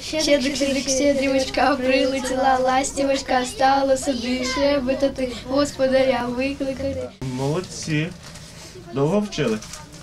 Щедрик, щедрик, щедрівочка, прилетіла ластівочка, стало собі шебетати, господаря викликати. Молодці. Довго вчили?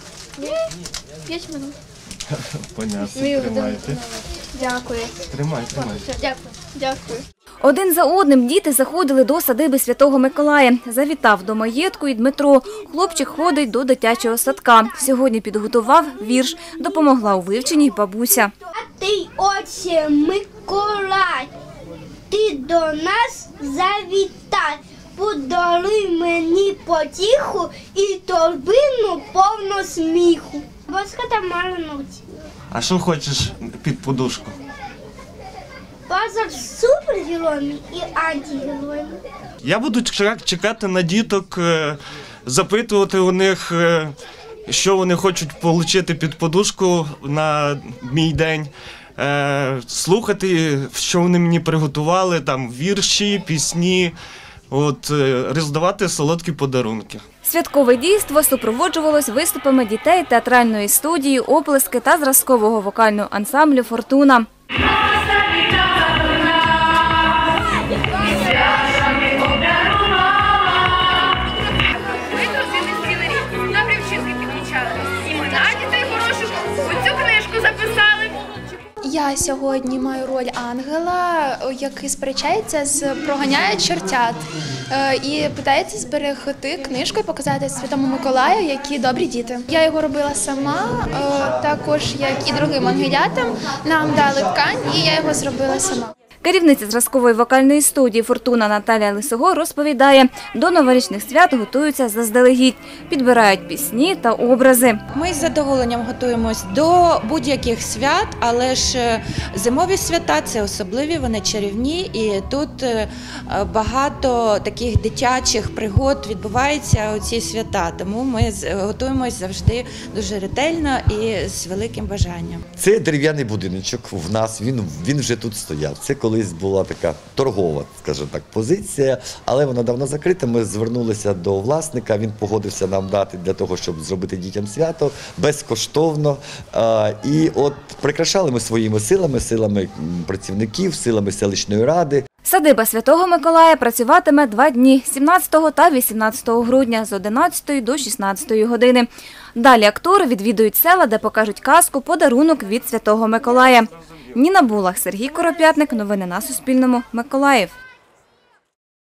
5 минут. Понятно, тримайте. Дякую. Тримай. Дякую. Один за одним діти заходили до садиби Святого Миколая. Завітав до маєтку і Дмитро. Хлопчик ходить до дитячого садка. Сьогодні підготував вірш. Допомогла у вивченні бабуся. Ти, Отче Миколай, ти до нас завітай. Подаруй мені потіху і торбину повну сміху. Боска та марнуті. А що хочеш під подушку? Пазар з супергероями і антигероями. Я буду чекати на діток, запитувати у них, що вони хочуть отримати під подушку на мій день, слухати, що вони мені приготували, там вірші, пісні, роздавати солодкі подарунки. Святкове дійство супроводжувалось виступами дітей театральної студії, оплески та зразкового вокального ансамблю «Фортуна». Я сьогодні маю роль ангела, який сперечається, проганяє чортят і питається зберегти книжку і показати Святому Миколаю, які добрі діти. Я його робила сама, також як і другим ангелятам. Нам дали ткань і я його зробила сама. Керівниця зразкової вокальної студії «Фортуна» Наталія Лисогор розповідає, до новорічних свят готуються заздалегідь, підбирають пісні та образи. Ми з задоволенням готуємось до будь-яких свят, але ж зимові свята – це особливі, вони чарівні, і тут багато таких дитячих пригод відбувається у ці свята, тому ми готуємось завжди дуже ретельно і з великим бажанням. Це дерев'яний будиночок в нас, він вже тут стояв. Це колись була така торгова, скажімо так, позиція, але вона давно закрита. Ми звернулися до власника, він погодився нам дати для того, щоб зробити дітям свято безкоштовно. І от прикрашали ми своїми силами працівників, силами селищної ради. Садиба Святого Миколая працюватиме 2 дні – 17 та 18 грудня з 11 до 16 години. Далі актори відвідують села, де покажуть казку «Подарунок від Святого Миколая». Ніна Булах, Сергій Короп'ятник. Новини на Суспільному. Миколаїв.